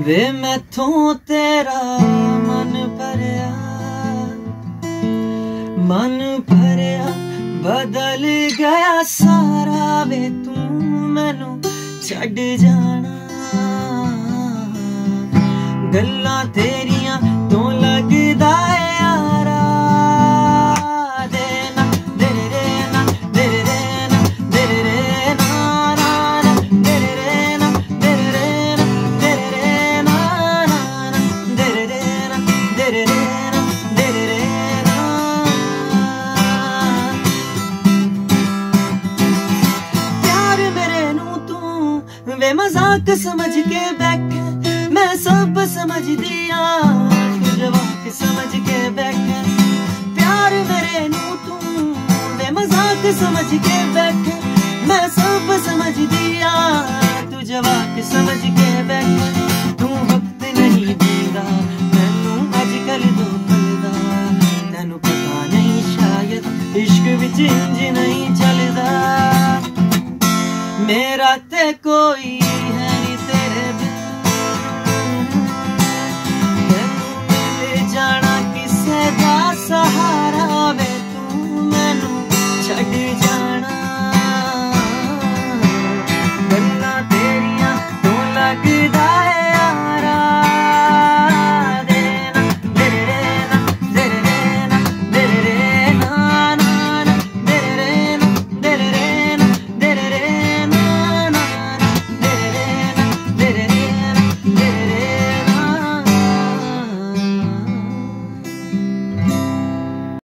वे मैथों तेरा मन भरिया बदल गया सारा वे तू मैनू छड़ जाना गल्लां तेरियां तो लगदा है यारा देना तेरे रे ना तेरे रे ना तेरे रे ना ना ना तेरे रे ना तेरे रे ना तेरे रे ना ना ना तेरे रे ना तेरे रे ना तेरे रे ना प्यार मेरे नू तू वे मजाक समझ के बैठे मैं सब समझ दिया तू जवाक समझ के बैठे प्यार मेरे नू तू वे मजाक समझ के बैठे मैं सब समझ दिया तू जवाक समझ के बैठे तू वक्त नहीं देगा मैनू अजकल दो पल दा तैनू पता नहीं शायद इश्क विच